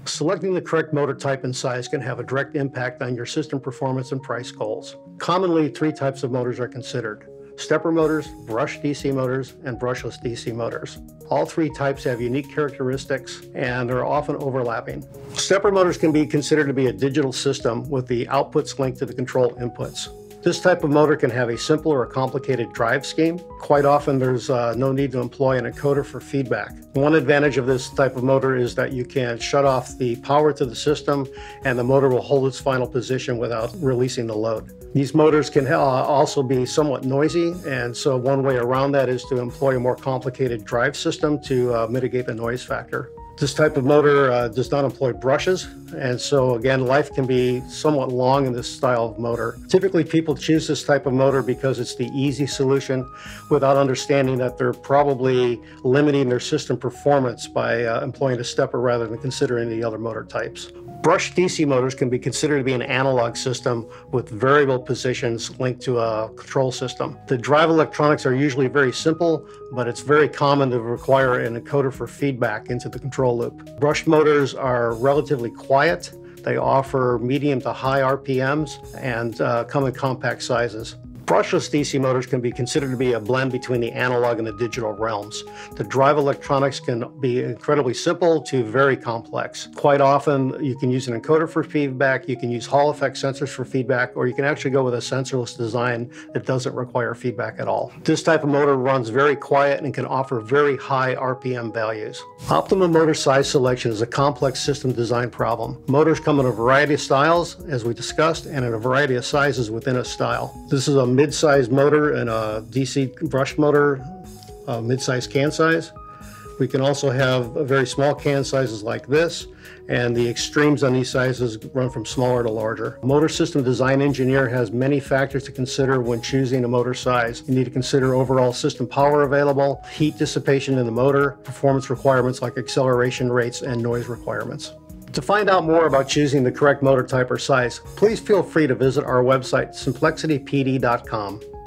Selecting the correct motor type and size can have a direct impact on your system performance and price goals. Commonly, three types of motors are considered: stepper motors, brushed DC motors, and brushless DC motors. All three types have unique characteristics and are often overlapping. Stepper motors can be considered to be a digital system with the outputs linked to the control inputs. This type of motor can have a simple or a complicated drive scheme. Quite often there's no need to employ an encoder for feedback. One advantage of this type of motor is that you can shut off the power to the system and the motor will hold its final position without releasing the load. These motors can also be somewhat noisy, and so one way around that is to employ a more complicated drive system to mitigate the noise factor. This type of motor does not employ brushes, and so again, life can be somewhat long in this style of motor. Typically, people choose this type of motor because it's the easy solution without understanding that they're probably limiting their system performance by employing a stepper rather than considering the other motor types. Brushed DC motors can be considered to be an analog system with variable positions linked to a control system. The drive electronics are usually very simple, but it's very common to require an encoder for feedback into the control loop. Brushed motors are relatively quiet. They offer medium to high RPMs and come in compact sizes. Brushless DC motors can be considered to be a blend between the analog and the digital realms. The drive electronics can be incredibly simple to very complex. Quite often, you can use an encoder for feedback, you can use Hall effect sensors for feedback, or you can actually go with a sensorless design that doesn't require feedback at all. This type of motor runs very quiet and can offer very high RPM values. Optimum motor size selection is a complex system design problem. Motors come in a variety of styles, as we discussed, and in a variety of sizes within a style. This is a mid-size motor and a DC brush motor, mid-size can size. We can also have very small can sizes like this, and the extremes on these sizes run from smaller to larger. A motor system design engineer has many factors to consider when choosing a motor size. You need to consider overall system power available, heat dissipation in the motor, performance requirements like acceleration rates and noise requirements. To find out more about choosing the correct motor type or size, please feel free to visit our website, simplexitypd.com.